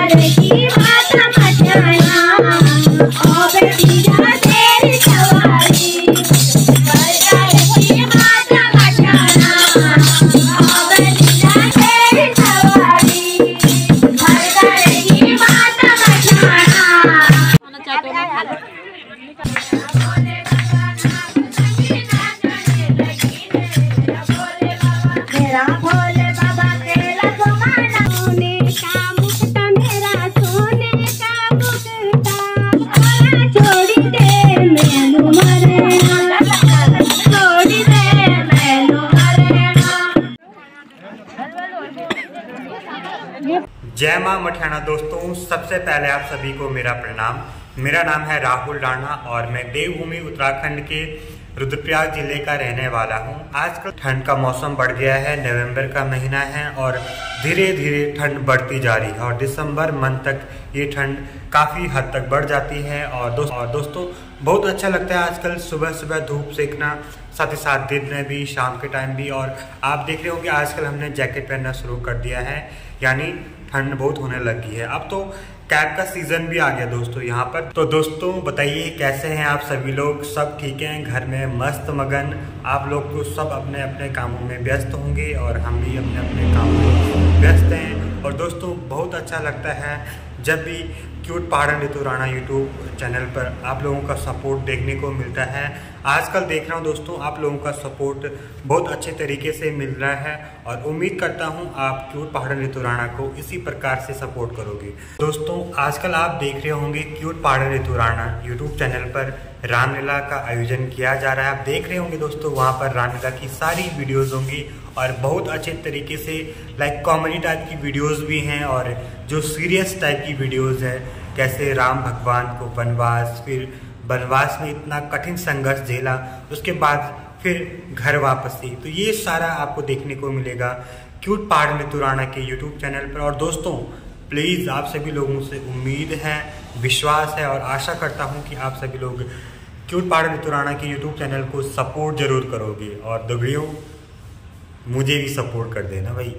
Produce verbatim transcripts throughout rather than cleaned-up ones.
जय मां मठियाना। दोस्तों, सबसे पहले आप सभी को मेरा प्रणाम। मेरा नाम है राहुल राणा और मैं देवभूमि उत्तराखंड के रुद्रप्रयाग जिले का रहने वाला हूं। आजकल ठंड का मौसम बढ़ गया है, नवंबर का महीना है और धीरे धीरे ठंड बढ़ती जा रही है और दिसंबर मंथ तक ये ठंड काफ़ी हद तक बढ़ जाती है। और, दोस्त, और दोस्तों बहुत अच्छा लगता है आजकल सुबह सुबह धूप सेकना, साथ ही साथ दिन में भी, शाम के टाइम भी। और आप देख रहे हो कि आजकल हमने जैकेट पहनना शुरू कर दिया है, यानी ठंड बहुत होने लगी है। अब तो कैब का सीजन भी आ गया दोस्तों यहाँ पर। तो दोस्तों बताइए कैसे हैं आप सभी लोग? सब ठीक हैं? घर में मस्त मगन? आप लोग तो सब अपने अपने कामों में व्यस्त होंगे और हम भी अपने अपने कामों में व्यस्त हैं। और दोस्तों बहुत अच्छा लगता है जब भी क्यूट पहाड़न ऋतु राणा यूट्यूब चैनल पर आप लोगों का सपोर्ट देखने को मिलता है। आजकल देख रहा हूँ दोस्तों आप लोगों का सपोर्ट बहुत अच्छे तरीके से मिल रहा है और उम्मीद करता हूँ आप क्यूट पहाड़न ऋतु राणा को इसी प्रकार से सपोर्ट करोगे। दोस्तों आजकल आप देख रहे होंगे क्यूट पहाड़न ऋतु राणा यूट्यूब चैनल पर रामलीला का आयोजन किया जा रहा है। आप देख रहे होंगे दोस्तों वहाँ पर रामलीला की सारी वीडियोज़ होंगी और बहुत अच्छे तरीके से लाइक कॉमेडी टाइप की वीडियोज़ भी हैं और जो सीरियस टाइप की वीडियोज़ है, कैसे राम भगवान को वनवास, फिर वनवास में इतना कठिन संघर्ष झेला, उसके बाद फिर घर वापसी, तो ये सारा आपको देखने को मिलेगा क्यूट पहाड़न ऋतु राणा के यूट्यूब चैनल पर। और दोस्तों प्लीज़ आप सभी लोगों से उम्मीद है, विश्वास है और आशा करता हूँ कि आप सभी लोग क्यूट पहाड़न ऋतु राणा के यूट्यूब चैनल को सपोर्ट जरूर करोगे। और दुगड़ियों मुझे भी सपोर्ट कर देना भाई।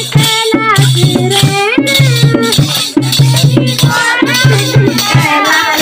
Bye.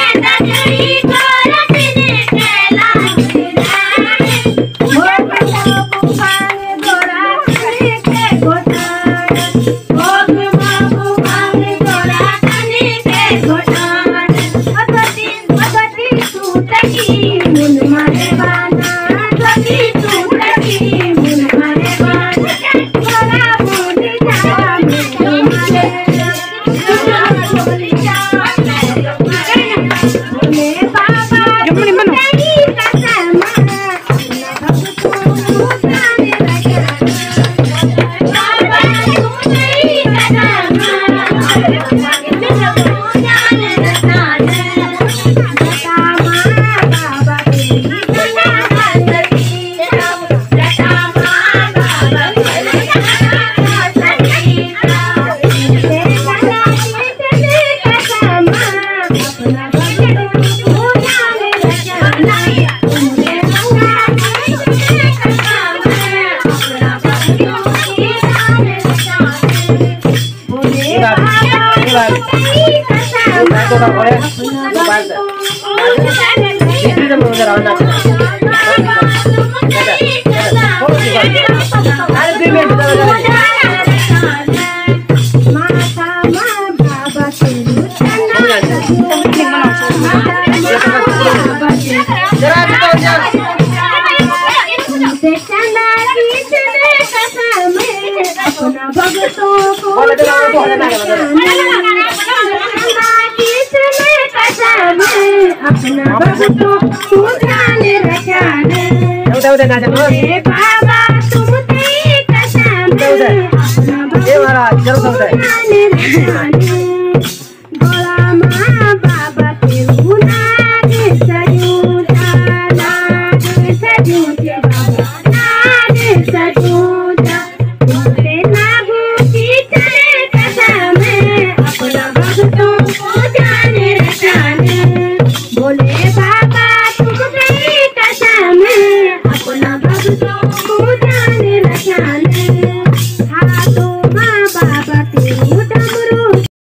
उधर उधर ना चलो ए बाबा तुम ते कसम उधर उधर ए महाराज चलो सब उधर गोला मां बाबा के गुना के सजूता लागे सजूते बाबा लागे सजूता तेरे नागू की तेरे कसम अपना भक्तों को जाने रचाने बोले बाबा तुम ते कसम अपना भक्तों को जाने रचाने हाथों माँ बाबा के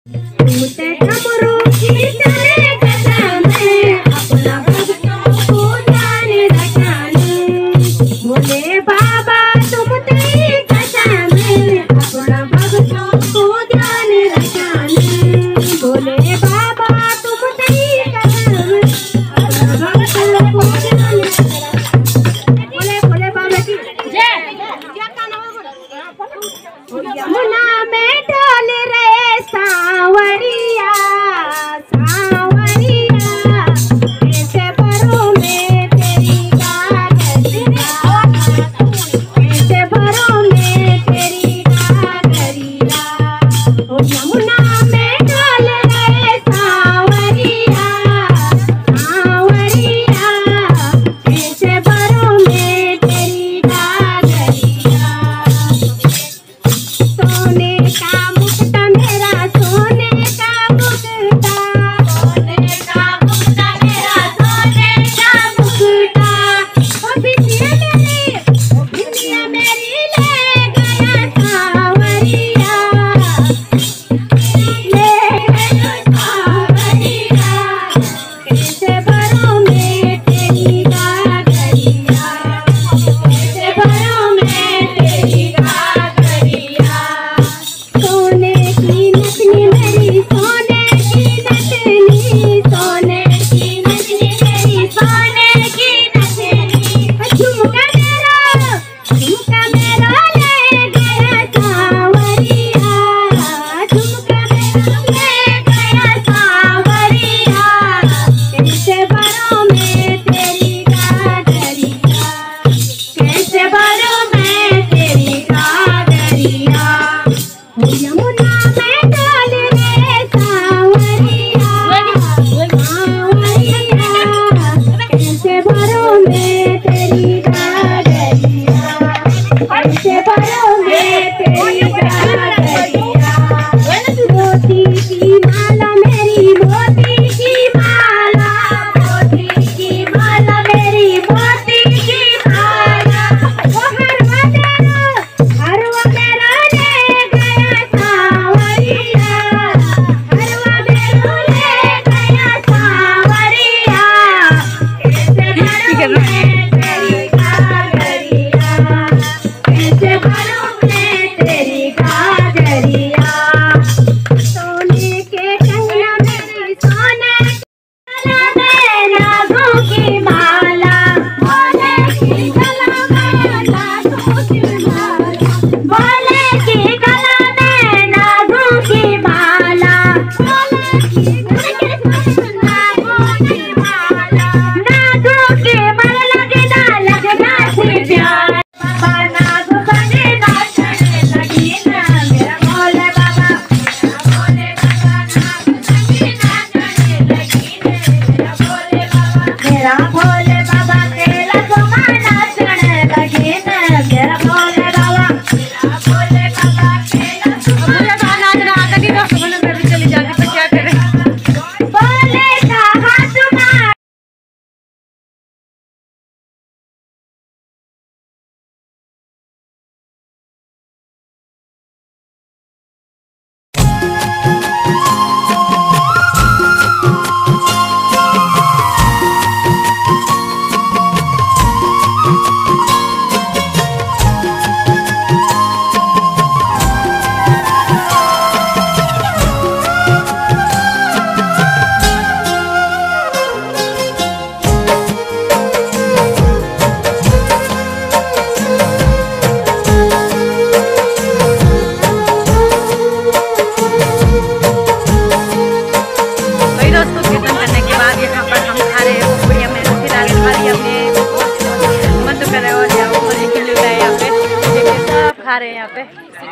रहे हैं यहाँ पे।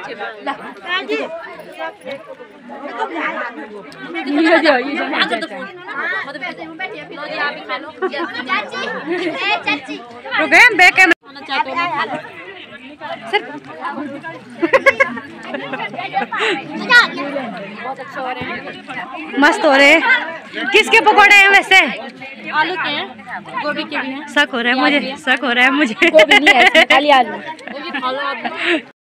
मस्त हो रहे हैं। किसके पकौड़े हैं वैसे? आलू के हैं, गोभी के भी हैं। शक हो रहा है मुझे, शक हो रहा है मुझे। गोभी नहीं है, खाली आलू।